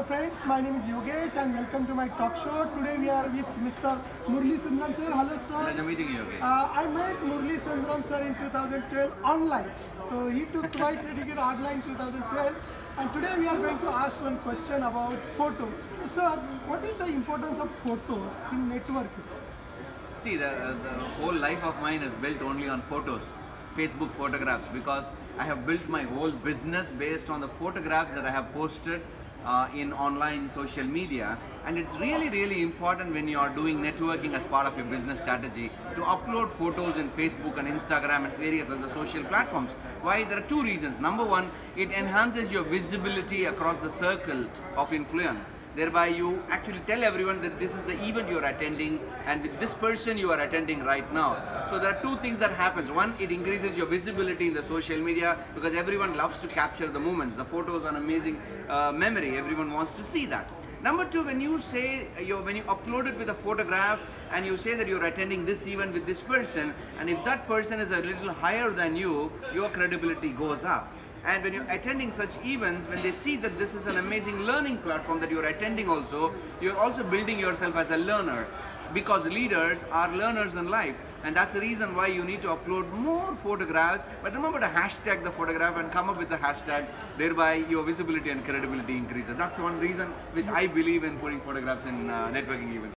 Hello friends, my name is Yogesh and welcome to my talk show. Today we are with Mr. Murali Sundaram sir. Hello sir. Pleasure meeting you, Yogesh. I met Murali Sundaram sir in 2012 online. So he took my certificate online 2012 and today we are going to ask one question about photos. Sir, what is the importance of photos in networking? See, the whole life of mine is built only on photos, Facebook photographs, because I have built my whole business based on the photographs that I have posted in online social media. And it's really important when you are doing networking as part of your business strategy to upload photos in Facebook and Instagram and various other social platforms. Why? There are two reasons. Number one, it enhances your visibility across the circle of influence. Thereby you actually tell everyone that this is the event you are attending and with this person you are attending right now. So there are two things that happens. One, it increases your visibility in the social media because everyone loves to capture the moments. The photos are an amazing memory. Everyone wants to see that. Number two, when you say when you upload it with a photograph and you say that you're attending this event with this person, and if that person is a little higher than you, your credibility goes up. And when you're attending such events, when they see that this is an amazing learning platform that you're attending also, you're also building yourself as a learner, because leaders are learners in life. And that's the reason why you need to upload more photographs. But remember to hashtag the photograph and come up with the hashtag, thereby your visibility and credibility increases. That's one reason which I believe in putting photographs in networking events.